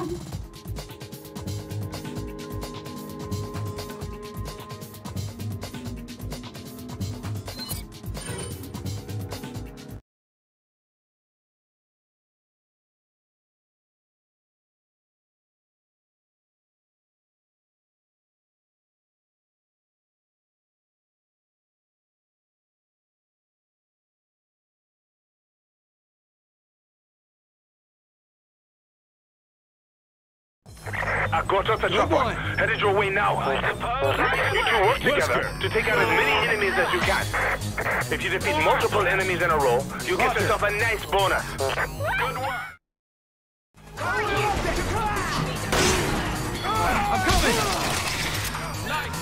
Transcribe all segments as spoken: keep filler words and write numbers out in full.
I got off the chopper. Headed your way now. You two work together to take out as many enemies as you can. If you defeat multiple enemies in a row, you get yourself a nice bonus. Good work. I'm coming! Nice.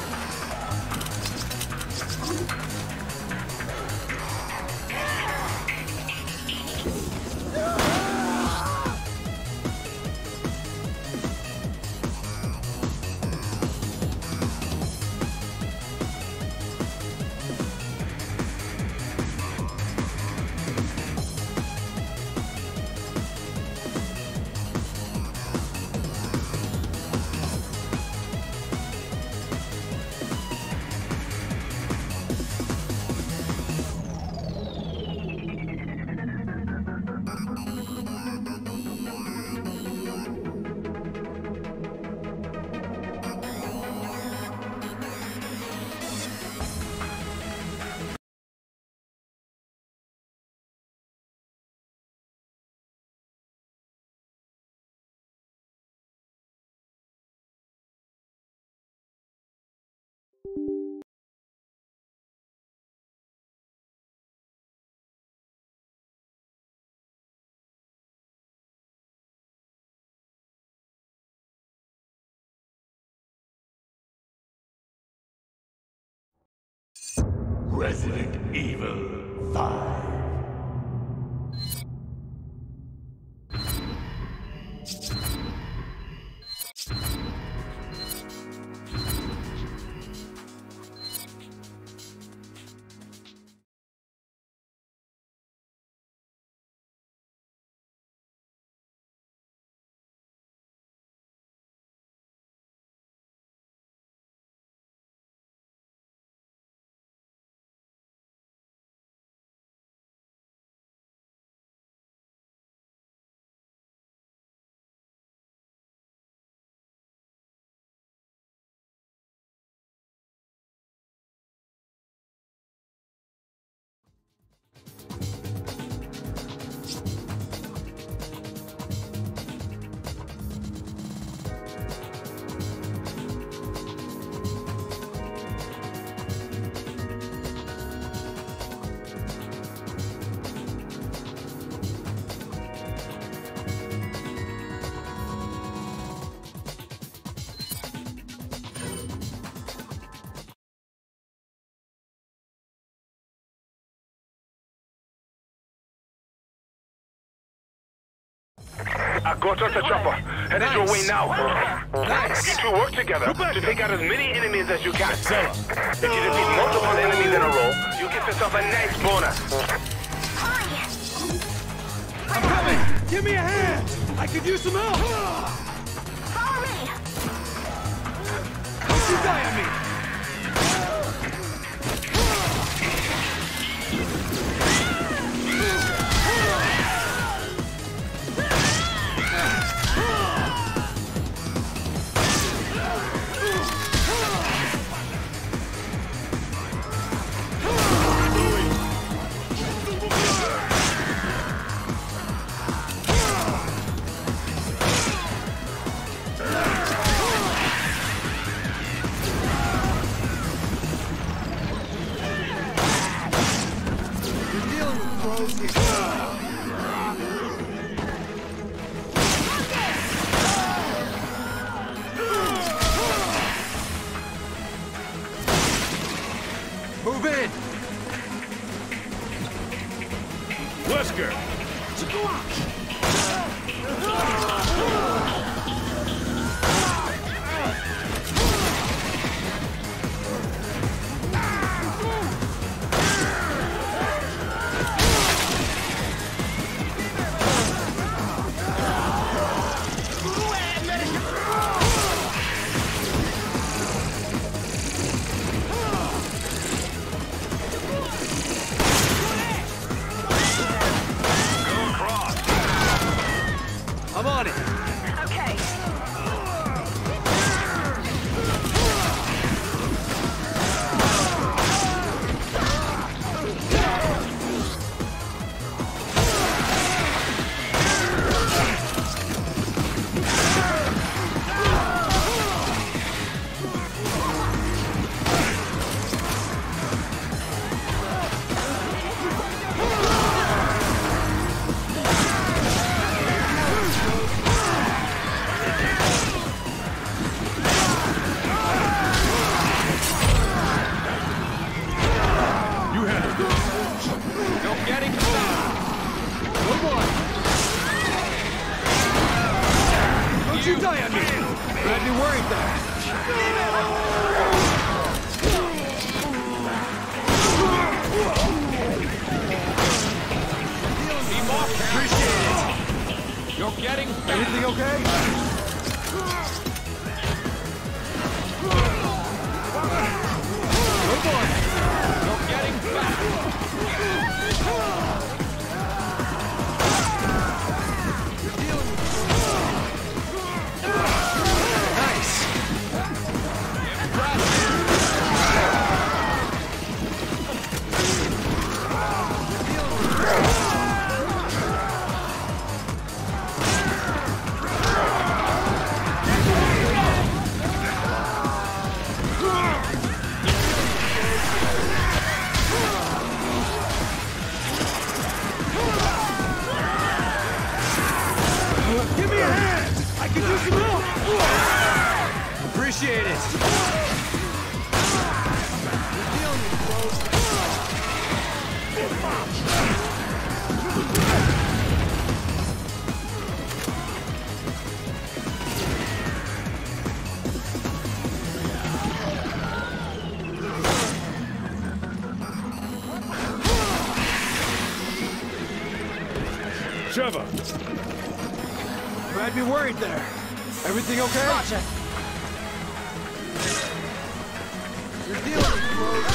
Resident Evil five. I got off the chopper. Headed Nice. your way now. Nice. You two work together to take out as many enemies as you can. If you defeat multiple enemies in a row, you get yourself a nice bonus. I'm coming! Give me a hand! I could use some help! Follow me! Don't you die on me! Move in! Wesker! getting back. Everything okay? Good boy. You're getting back. Nice. Give me a hand! I can use some help! Appreciate it! Trevor! You had me worried there. Everything okay? Roger. You're dealing with close.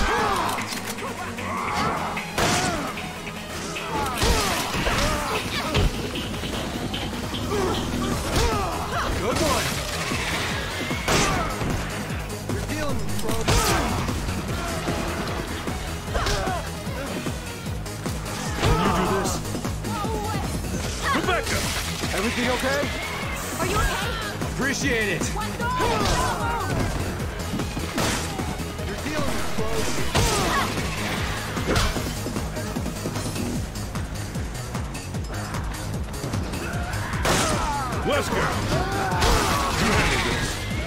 Good boy. You're dealing with close. Can you do this? Rebecca! Everything okay? Are you okay? Appreciate it. One door. You're dealing with close. Wesker! You handle this.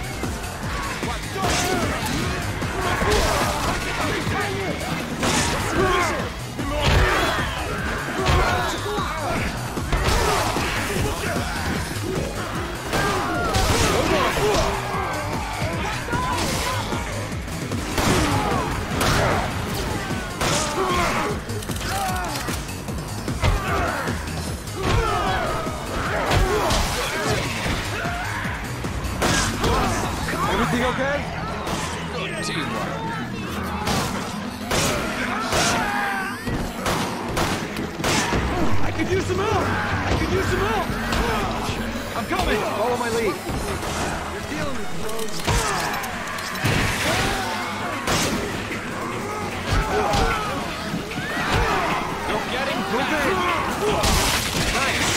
Everything okay? Good teamwork. I could use some help! I could use some help! I'm coming! Follow my lead. You're dealing with close. You're getting back. Nice!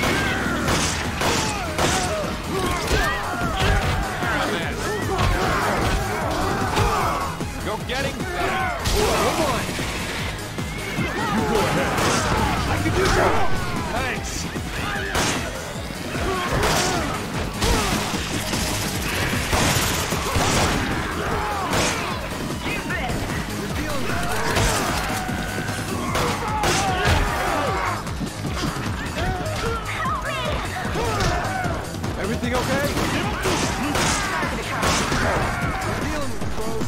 You're getting back. Good boy! You go ahead. I could use some help! Thanks! You're dealing with Everything okay? You're dealing with close.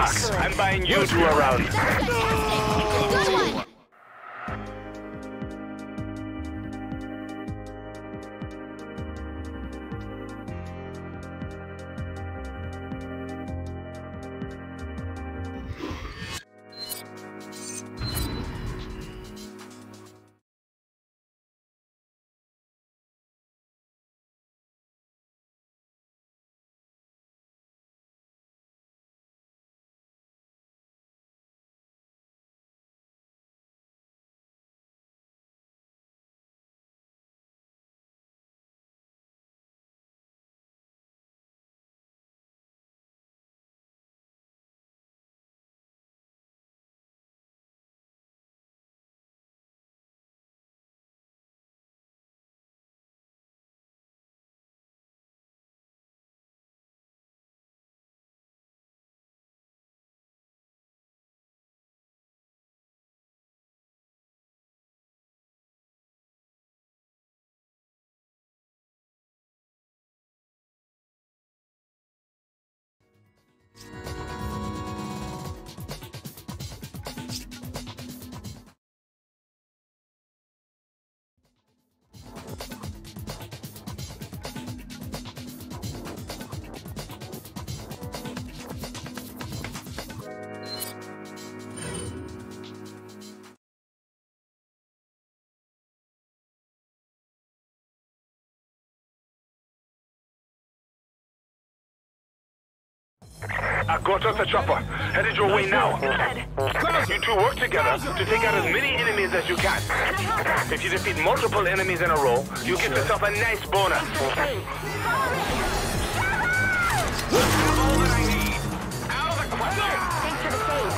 Doc, I'm buying you two around. Good one. I got off the chopper. Headed your way now. You two work together to take out as many enemies as you can. If you defeat multiple enemies in a row, you get yourself a nice bonus. All that I need. Out of the question. Thanks for the save.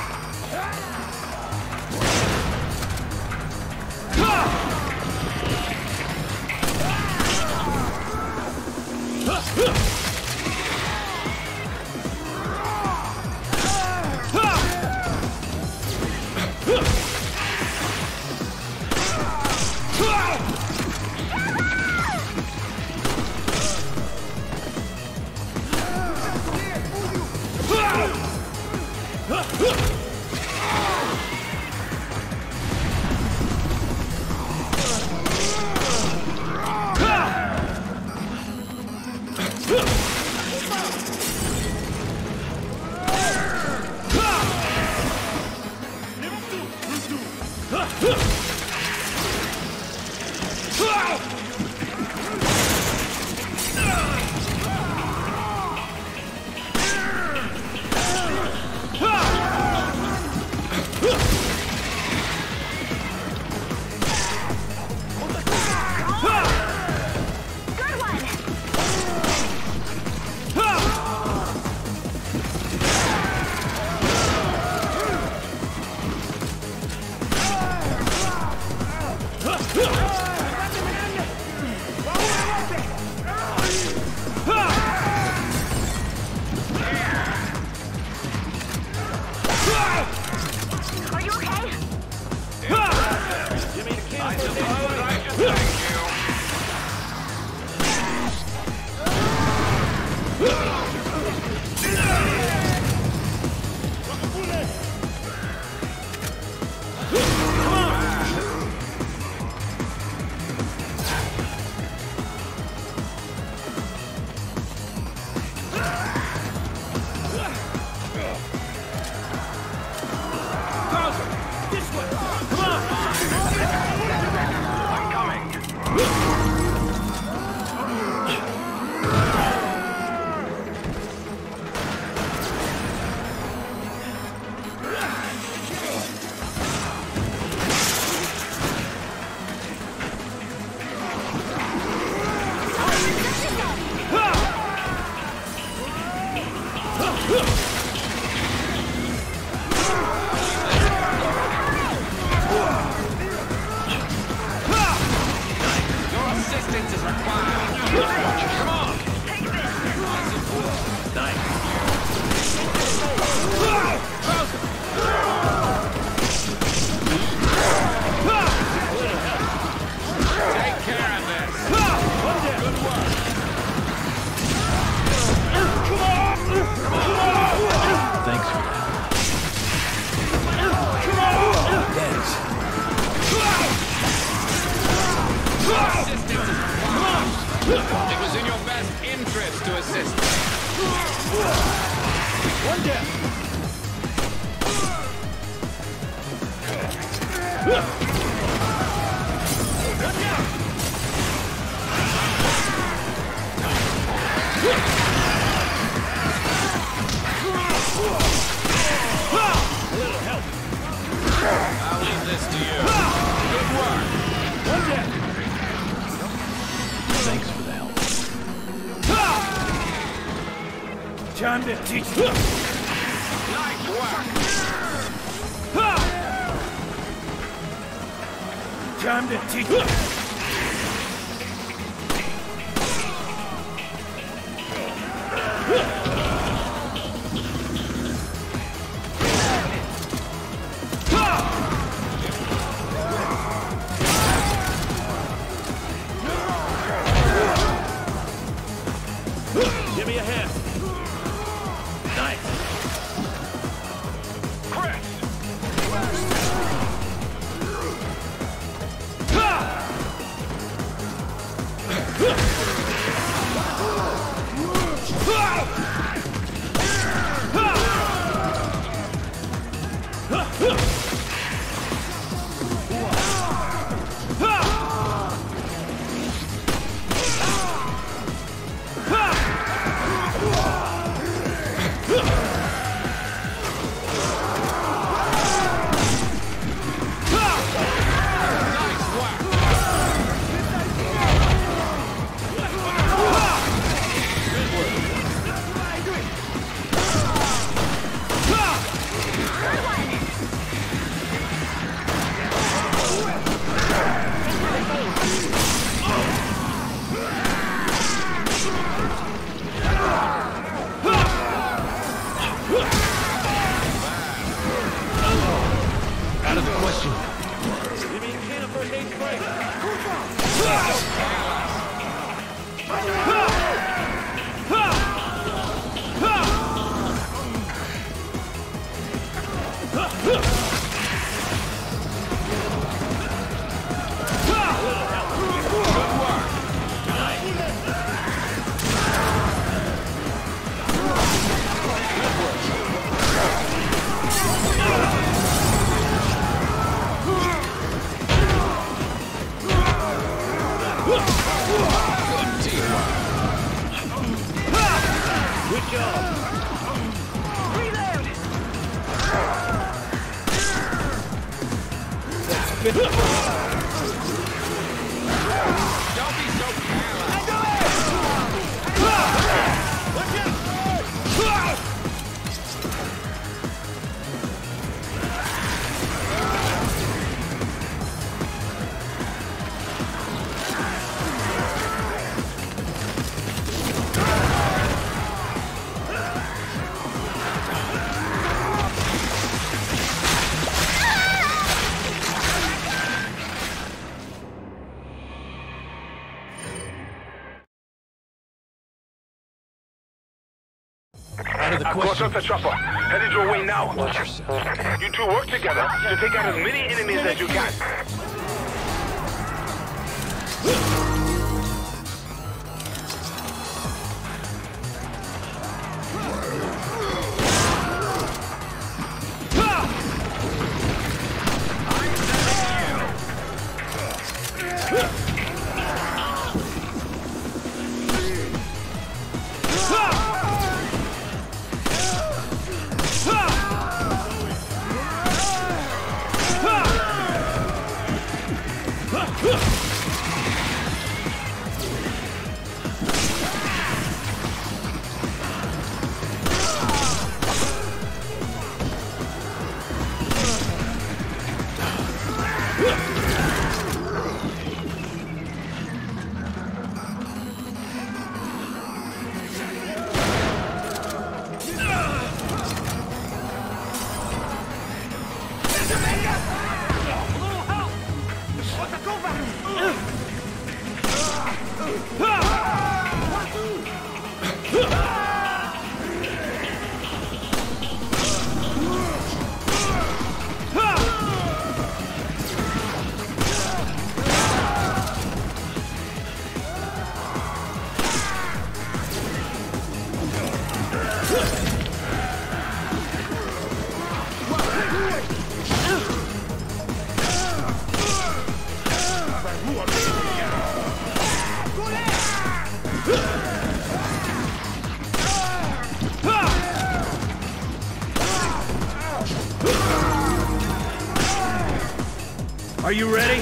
Are you okay? I suppose I should thank I'll leave this to you. Good work. Thanks for the help. Time to teach you. Nice work. Time to teach you. Give me a hand. Nice. Chris! Out of the question. Give me a can of first aid spray. Good teamwork. Good job. Don't be so careless. Out of the I've got question. off the chopper. Headed your way now. Watch yourself. You two work together to take out as many enemies as you can. Are you ready?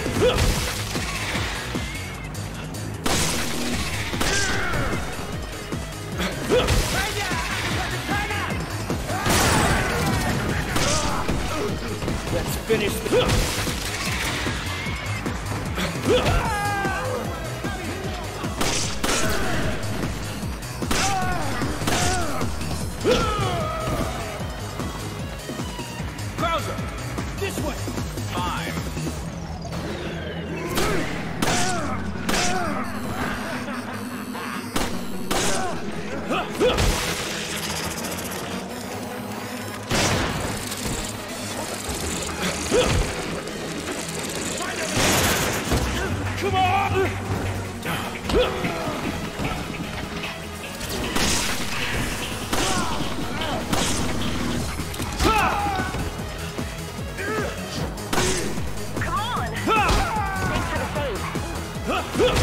Let's finish this. Krauser, this way. Fine. Come on! Come on! Thanks for the save.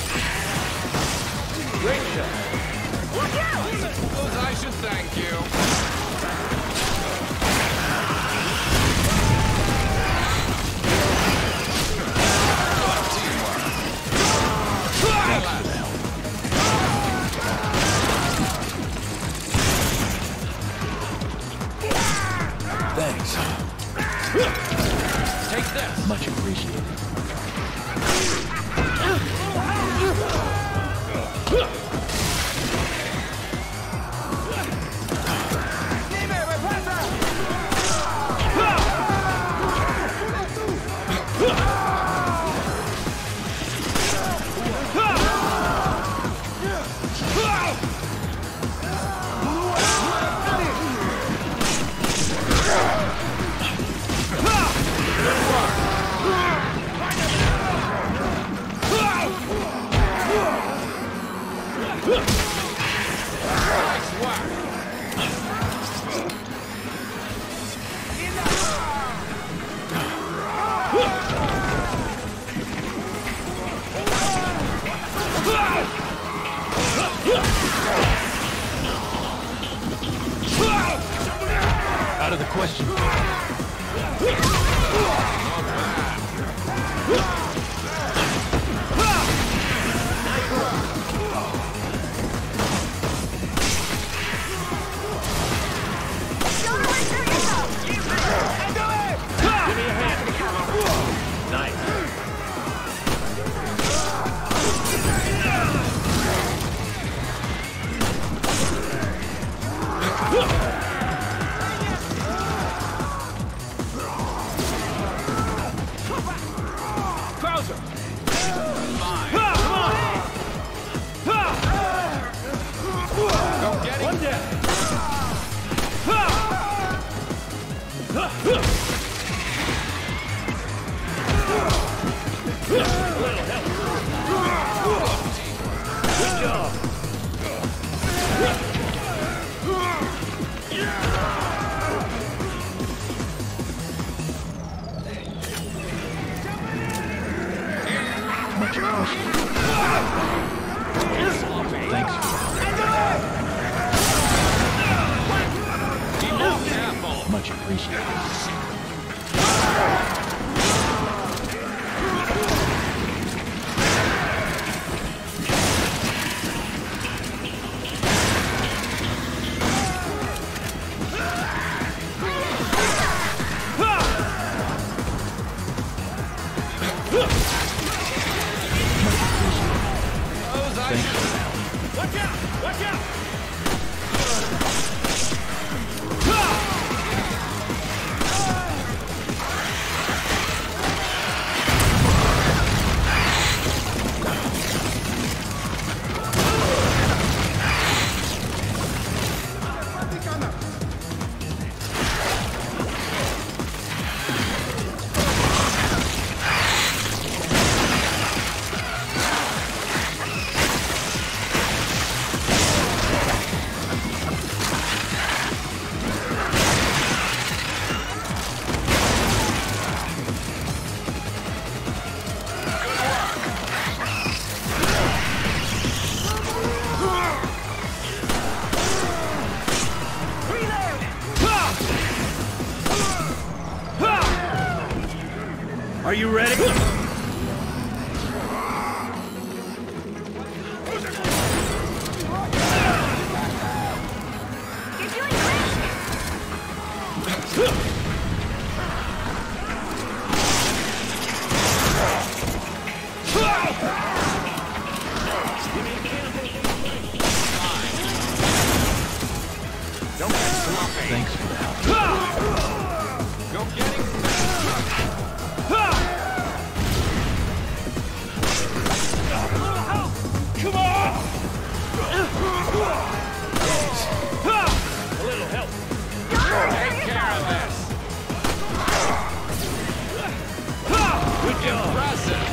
Great shot. Look out! Suppose I should thank you. Thanks. Take this. Much appreciated. Nice work. Out of the question. Don't hurt yourself! Give me a hand. Nice. Krauser! Fine. Go get him. One down. Good job. Much appreciated. Thanks. Be more careful. Much appreciated. Suppose I Thanks. should. Watch out! Watch out! Are you ready? Thanks for the help. Go get him. Come on! A little help. Take care of this. Good job. Impressive.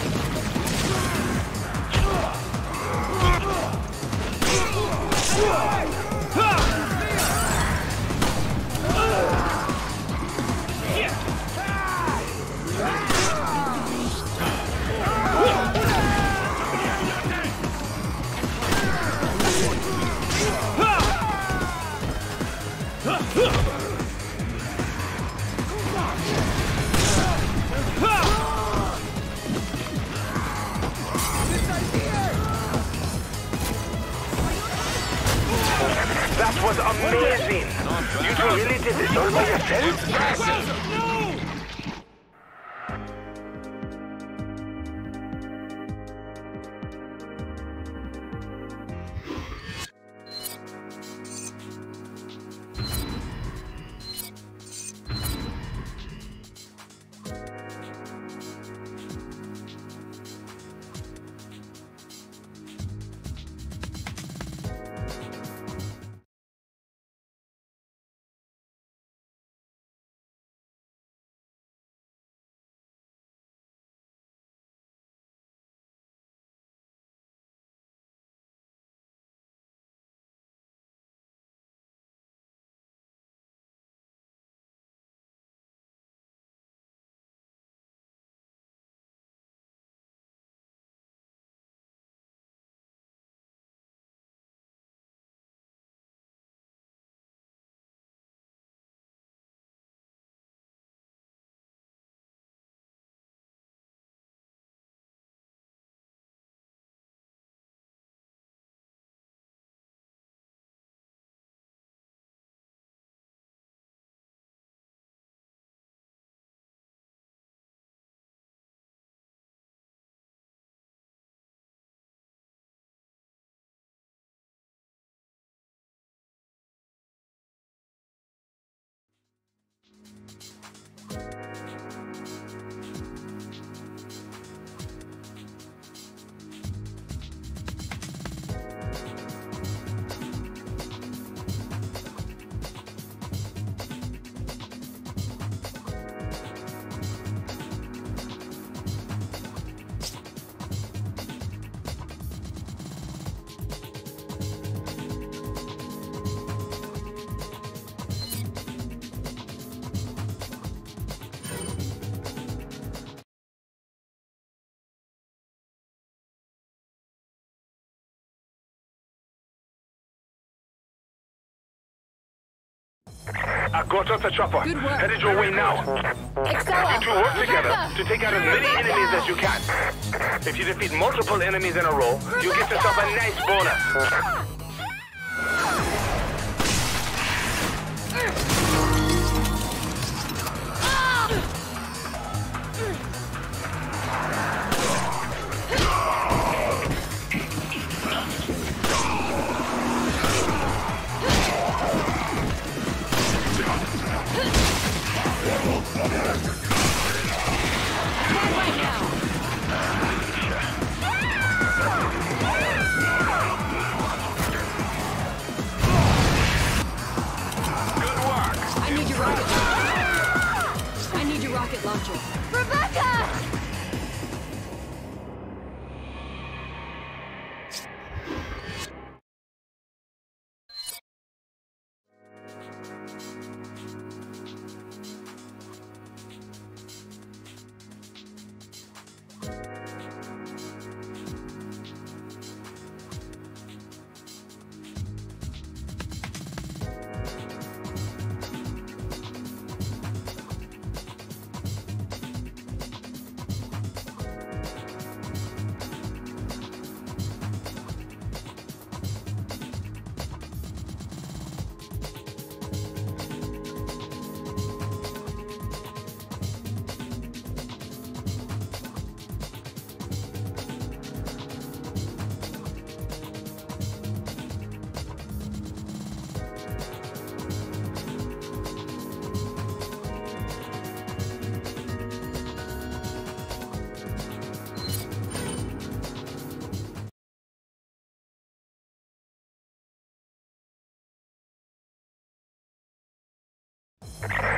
That was amazing! You two really did this all by yourself? Impressive. I got off the chopper. Good work. Headed your way now. Excella! You two work together Rebecca! to take out as many enemies as you can. If you defeat multiple enemies in a row, you get yourself a nice bonus. Rocket launcher. Rebecca!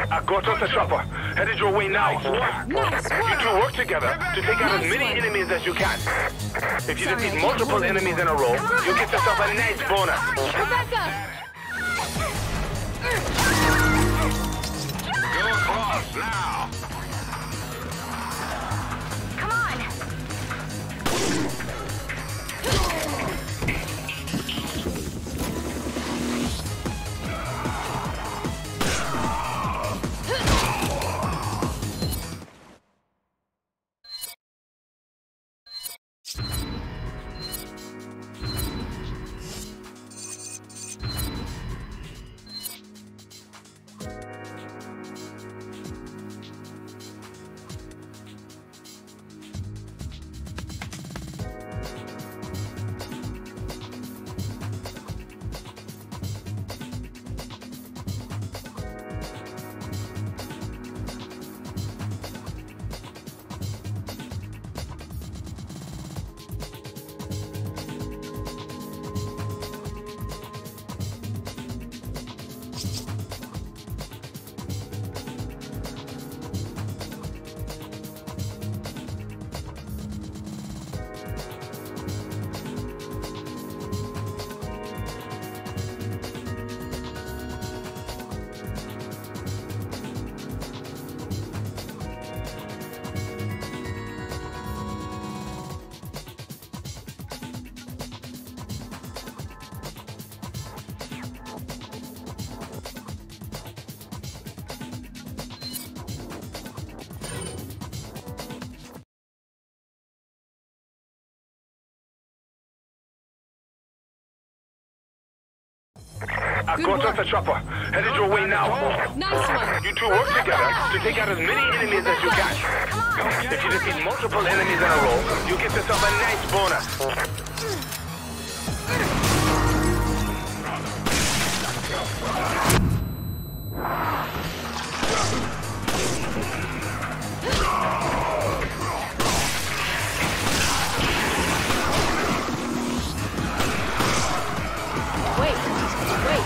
I got off the chopper. Headed your way now. Nice You work. two work together to take out as Nice many one. enemies as you can. If you Sorry, I defeat can't multiple hold enemies in anymore. a row, Come on, you'll get yourself a nice bonus. Rebecca! Go across now. Come on! I got off the chopper. Headed your way now. Nice one! You two work together to take out as many enemies as you can. If you defeat multiple enemies in a row, you'll get yourself a nice bonus. Wait, wait.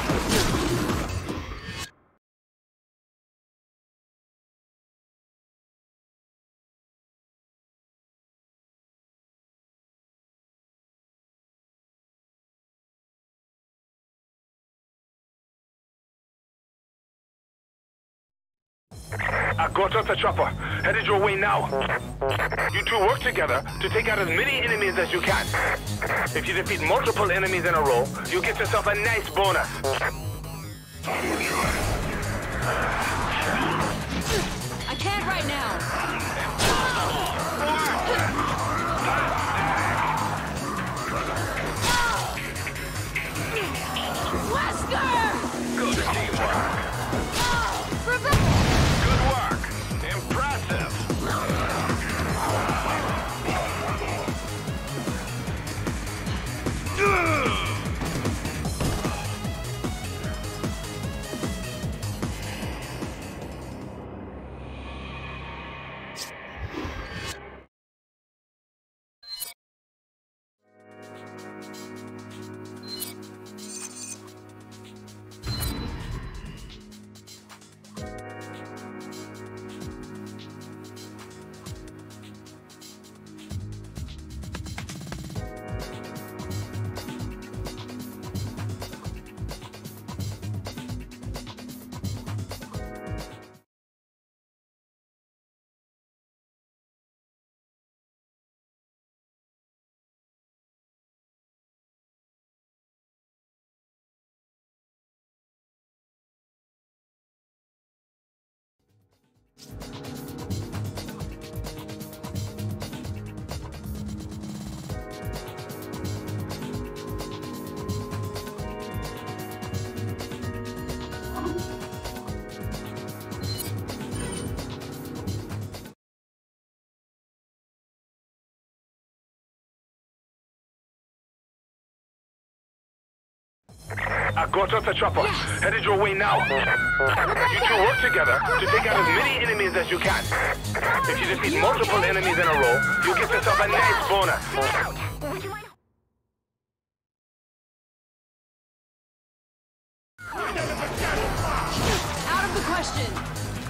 I got off the chopper. Headed your way now. You two work together to take out as many enemies as you can. If you defeat multiple enemies in a row, you'll get yourself a nice bonus. I can't right now. Wesker! Good teamwork. Rebecca! Good work. Impressive. I got off the chopper. Headed your way now. You two work together to take out as many enemies as you can. If you defeat multiple enemies in a row, you'll get yourself a nice bonus. Would you mind? Out of the question.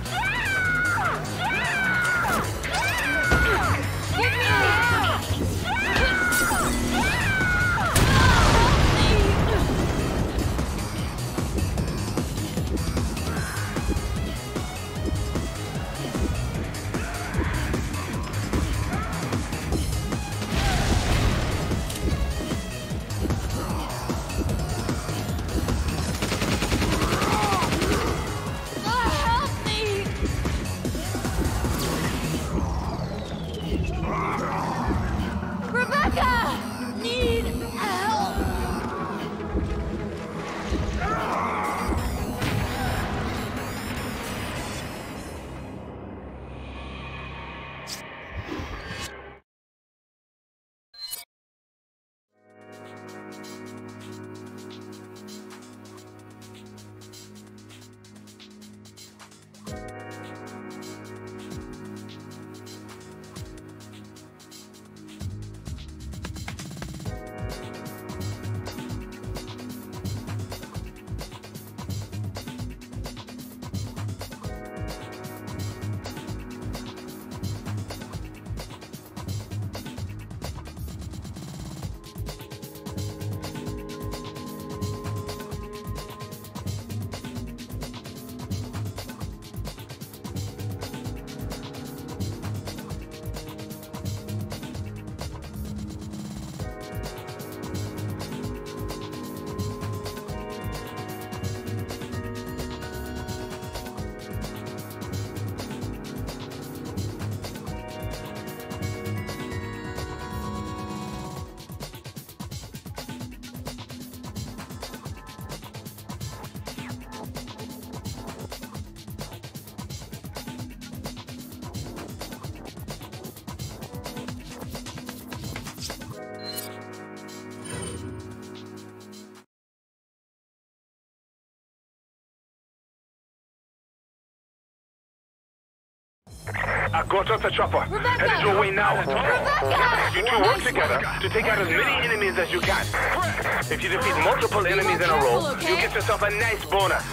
I got off the chopper. Rebecca! Headed your way now. Rebecca! You two work together to take out as many enemies as you can. If you defeat multiple enemies in a row, careful, okay? you get yourself a nice bonus.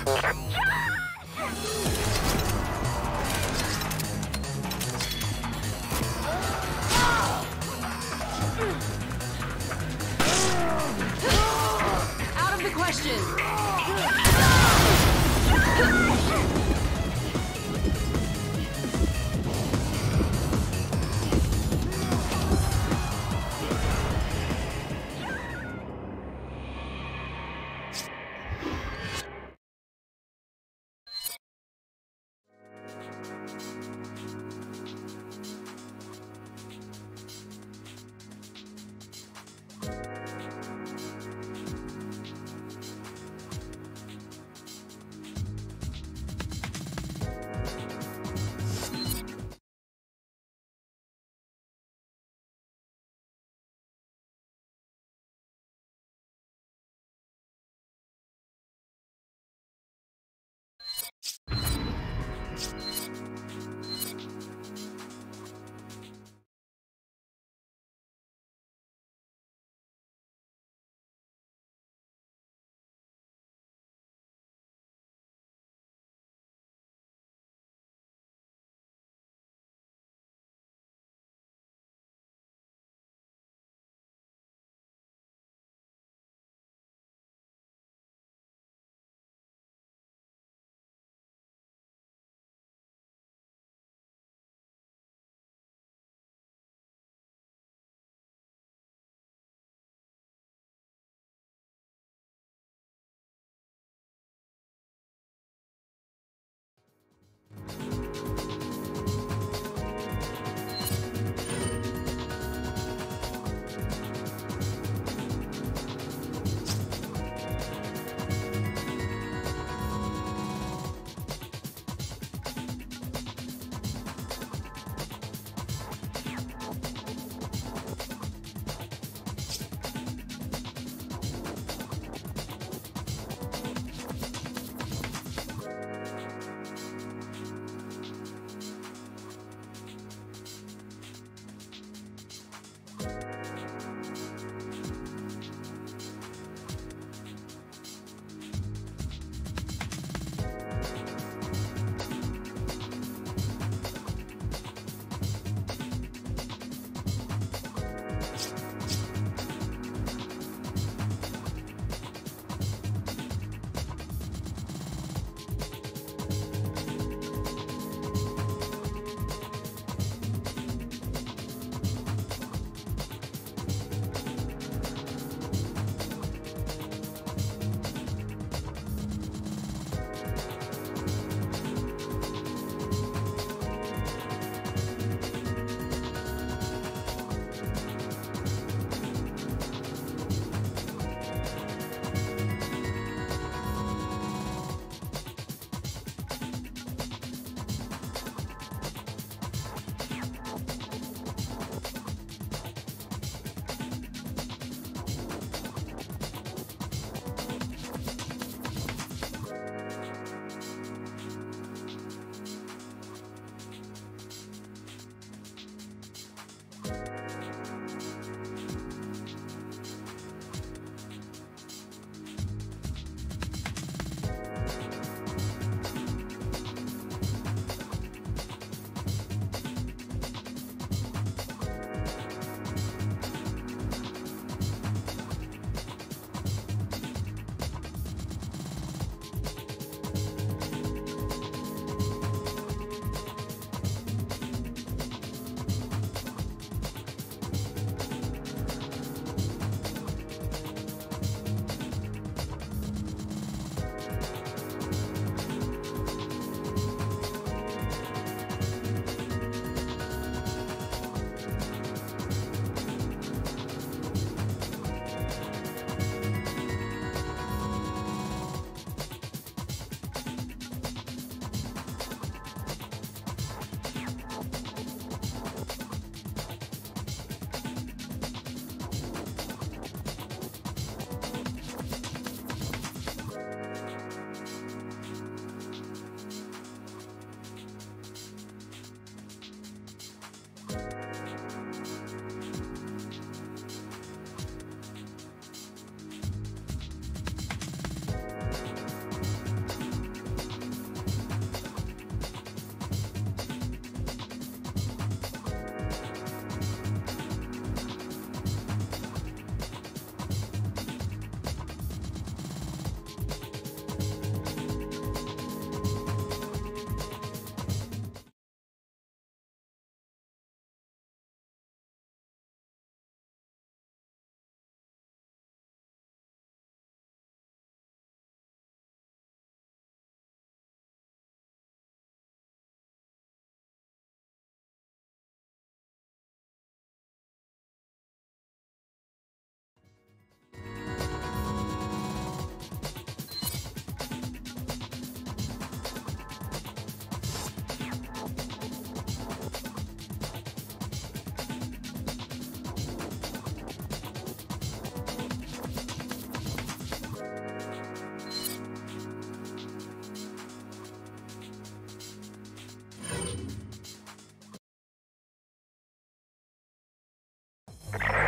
Out of the question.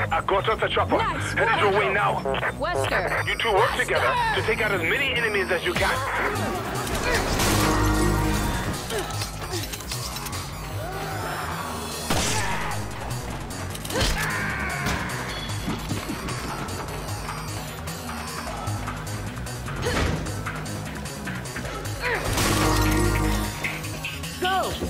I got off the chopper. Nice Headed your way now. Wesker. You two work together to take out as many enemies as you can. Go!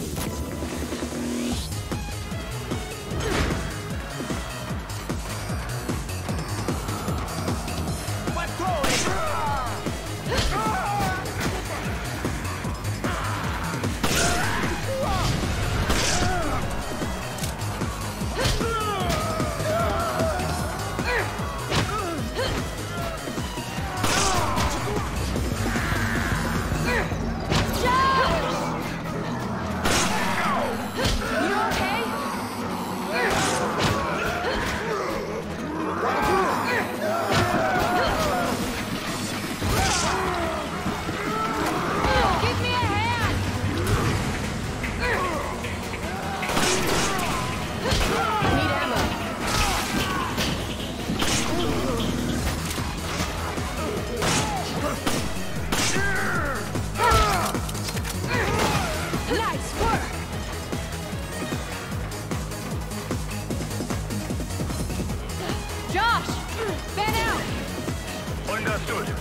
Understood.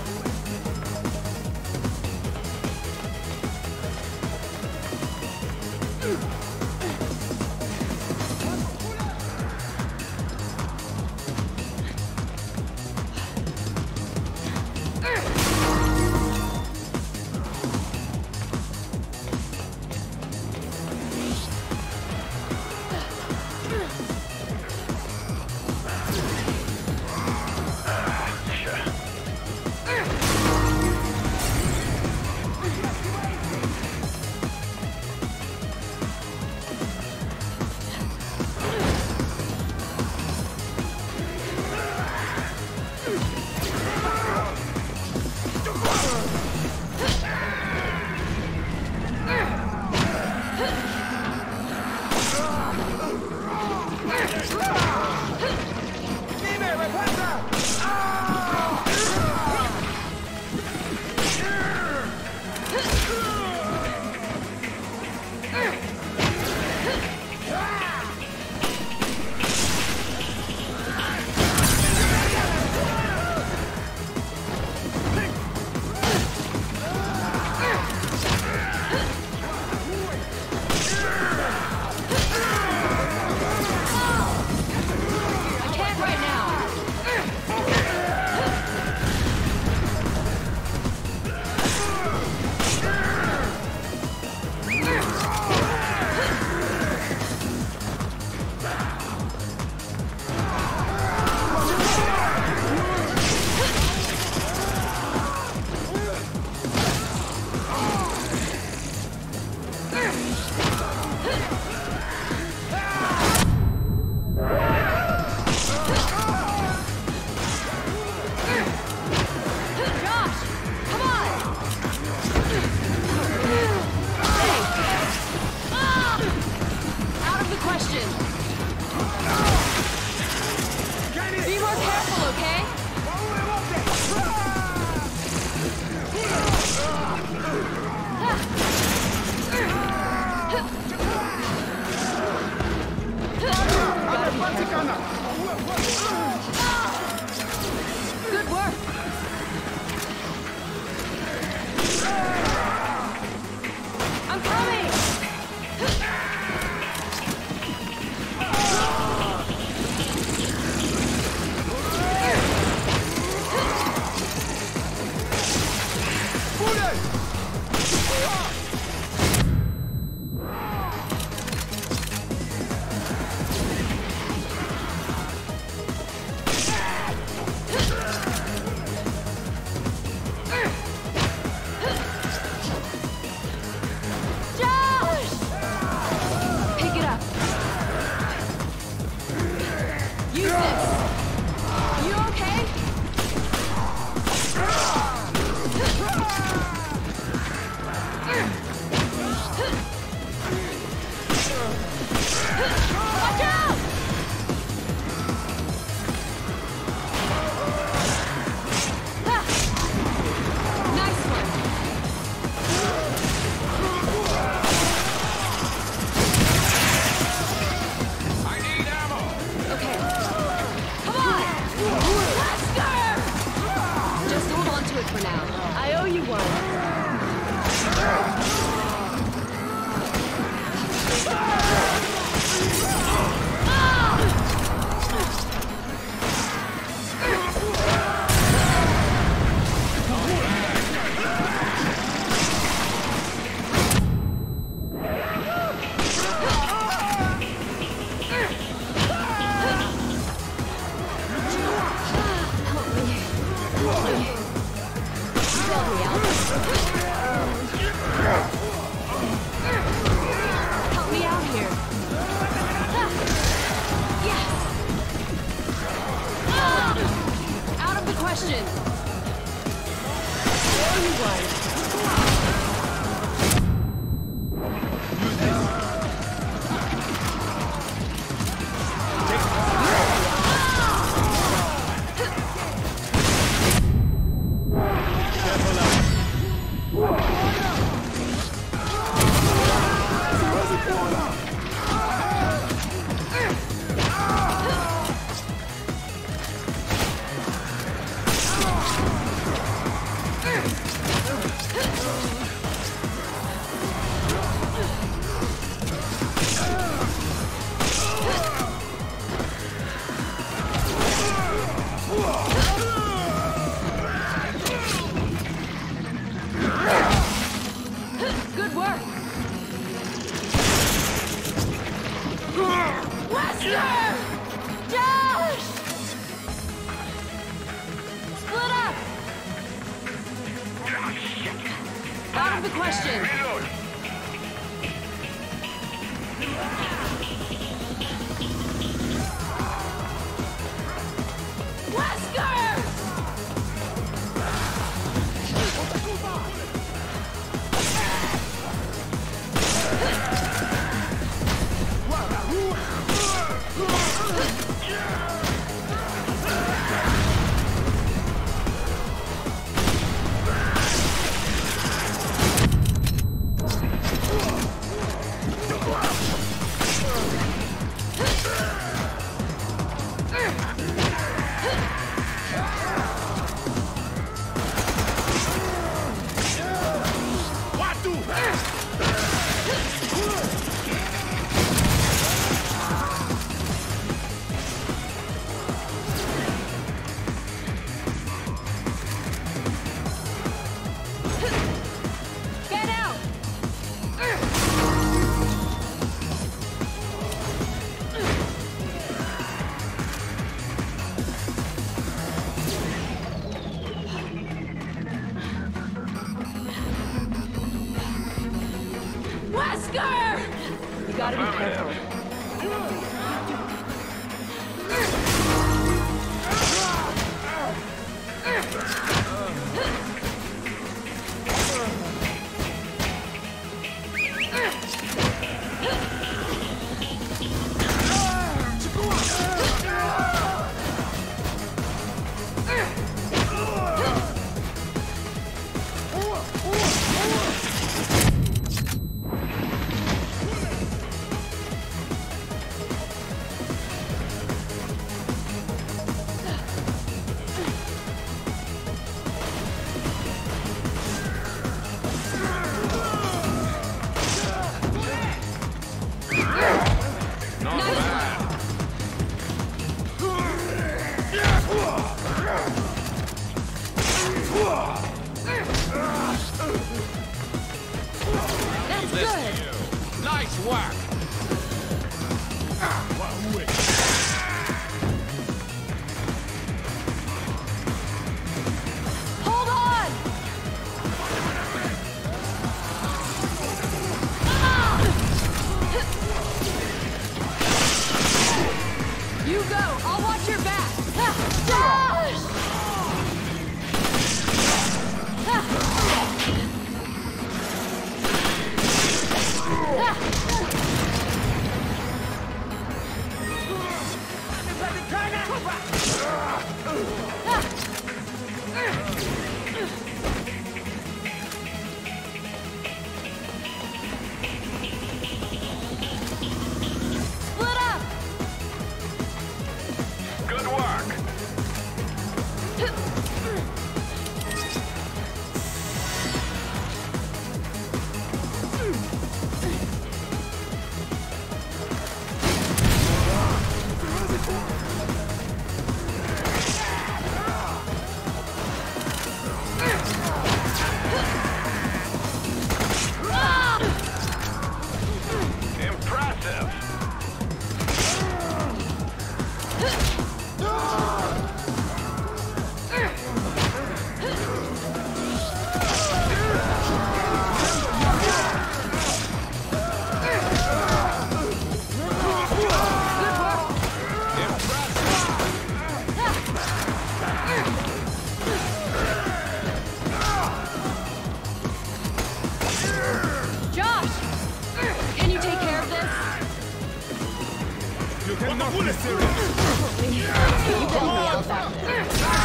Wesker! Josh! Split up! Out of the question. Reload. Wesker! Get out! Wesker! You gotta be careful. That's This good. to you. Nice work. Hold on! Ah! You go! I'll watch your back! Ah, Josh! Split up! Good work. Impressive. Josh! Can you take care of this? You cannot be serious. You bailed me out back there.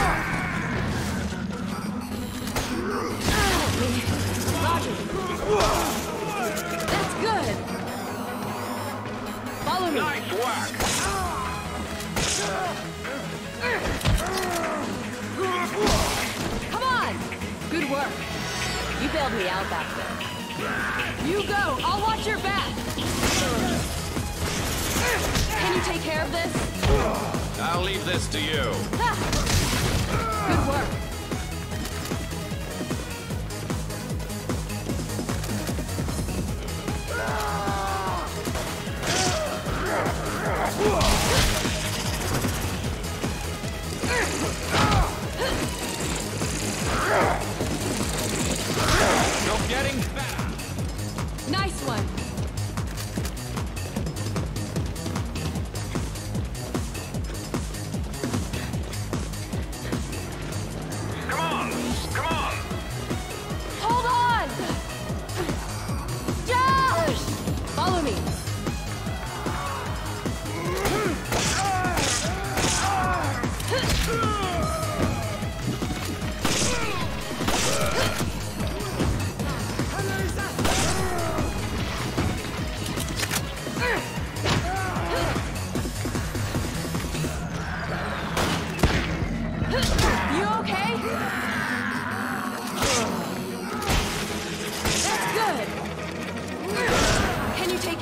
Roger. That's good. Follow me. Nice work. Come on! Good work. You bailed me out back there. You go! I'll watch your back! Can you take care of this? I'll leave this to you. Ha! Good work. Whoa!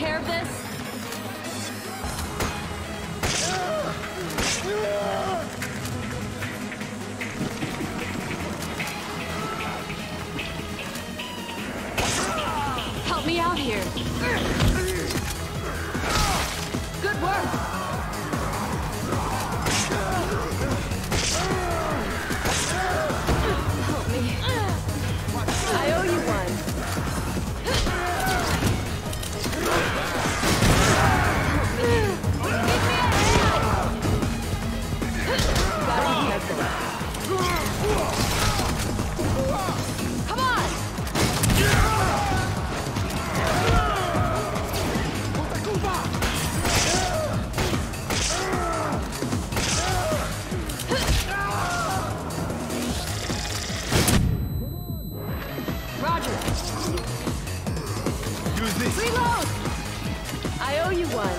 care of this? Help me out here. Good work. Help me. I owe you one. Reload! I owe you one.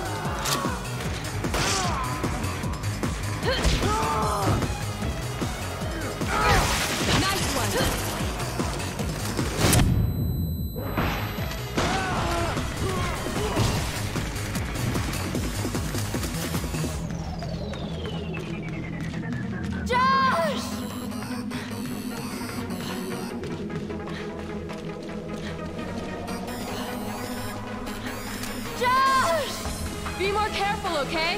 Nice one. Josh! Josh! Be more careful, okay?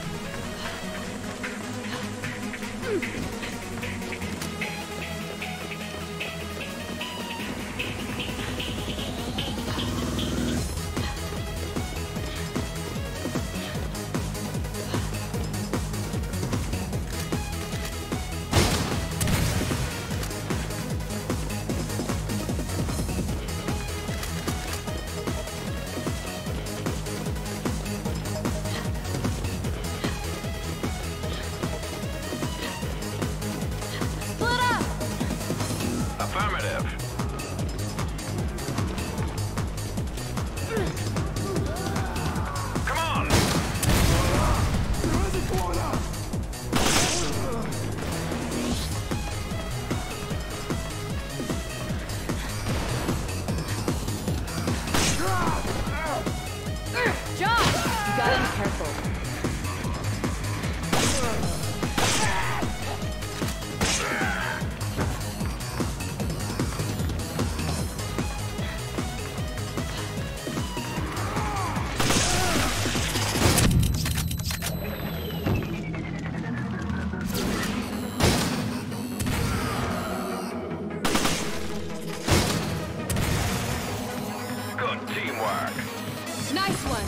Affirmative. Come on! Josh! You gotta be careful. Good teamwork. Nice one.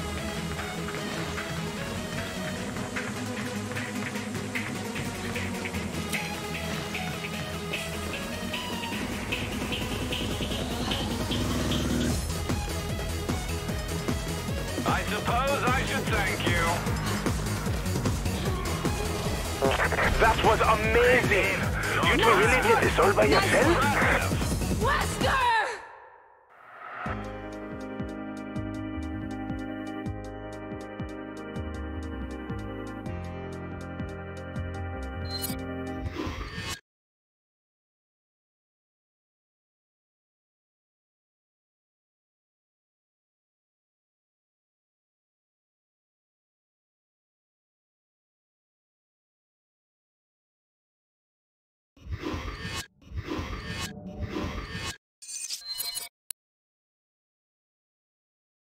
I suppose I should thank you. That was amazing. You two really did this all by yourself? Wesker!